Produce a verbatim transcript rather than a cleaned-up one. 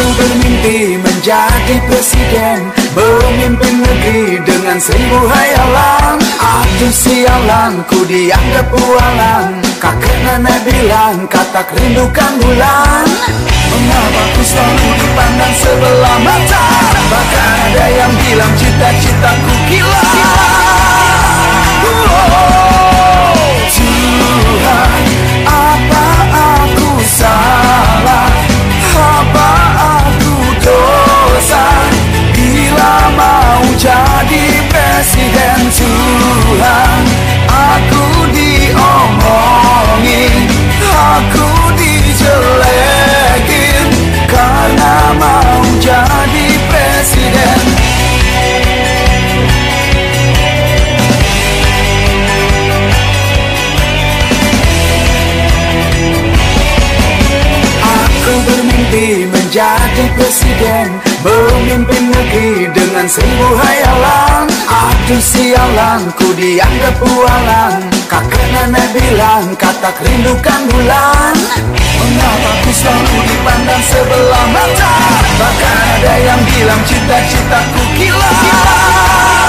Aku bermimpi menjadi presiden, memimpin negeri dengan seribu hayalan. Aduh sialan, ku dianggap bualan. Kakek nenek bilang kata rindukan bulan. Mengapa ku selalu dipandang sebelah mata? Bahkan ada yang bilang cita-citaku gila. Oh, Tuhan, apa aku salah? Apa aku dosa bila mau jadi presiden? Tuhan, aku diomongin, aku dijelekin karena mau jadi presiden. Aku bermimpi menjadi presiden, memimpin negeri dengan seribu hayalan. Aduh sialan, ku dianggap bualan. Kakek nenek bilang kata rindukan bulan. Mengapa ku selalu dipandang sebelah mata? Bahkan ada yang bilang cita-citaku gila.